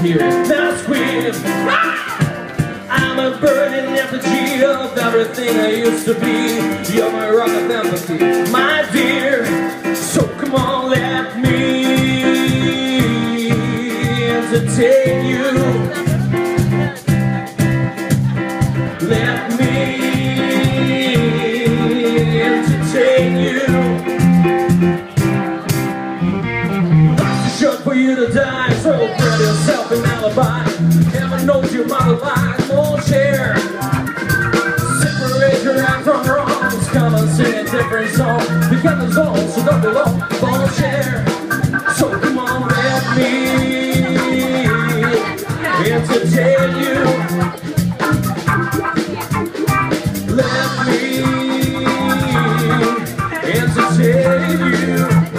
here. Now scream. I'm a burning effigy of everything I used to be. You're my rock of empathy, my dear. So come on, let me entertain you. Let me entertain you. Life's too short for you to die, so grab yourself an alibi. Heaven knows your mother lies. Won't share. Separate your right from wrongs. Come and sing a different song. Because the zone, so don't belong. Won't share. So come on, let me entertain you. Let me entertain you.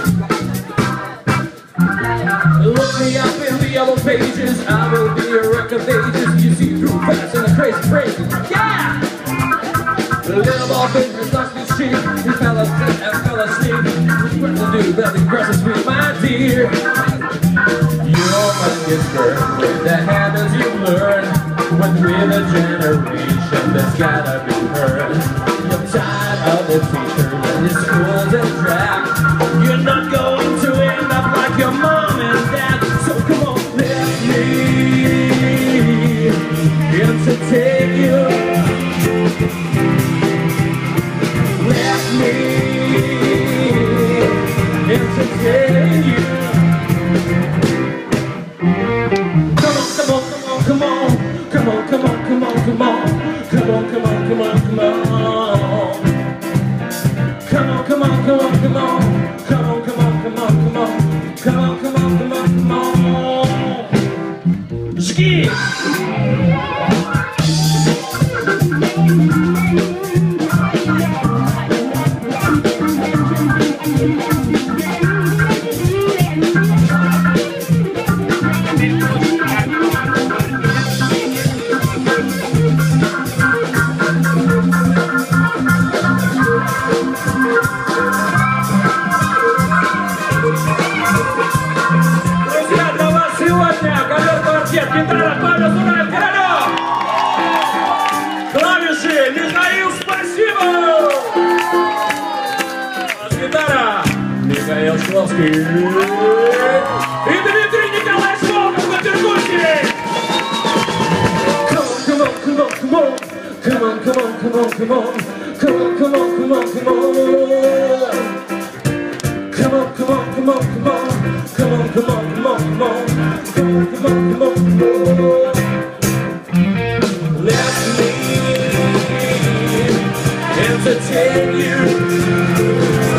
Look me up in the yellow pages. I will be a wreck of ages. You see through facts and the crazy phrases. Yeah! The little ball business lost his street. He fell asleep and fell asleep. What's to do that the grass is sweet, my dear? Your mind gets burned with the habits you learn. When we're the generation that's gotta be heard. You're tired of the teachers and your schools and track. You're not going to end up like your mom and dad. So come on, let me entertain you. Let me entertain you. Come on, come on, come on, come on. Come on, come on, come on, come on. Come on, come on, come on, come on. Come on, come on, come on, come on. Come on, come on, come on, come on. Come on, come on, come on, come on. Ski! Гитара, Павел Сураев, Грано! Клавиши, Михаил, спасибо! Бас-гитара, Михаил Шкловский. И Дмитрий Николаевич Волков на перкуссии! Come on, come on, come on. Come on, come on, come on, come on. Come on, come on, come on, come on. Come on, come on, come on, come on. Come on, come on, come on, come on. Come on, come on, come on, come on. Let me entertain you.